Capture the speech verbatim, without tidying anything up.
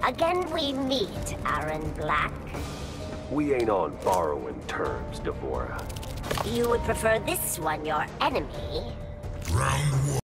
Again we meet, Aaron Black. We ain't on borrowing terms, Deborah. You would prefer this one your enemy? Round one.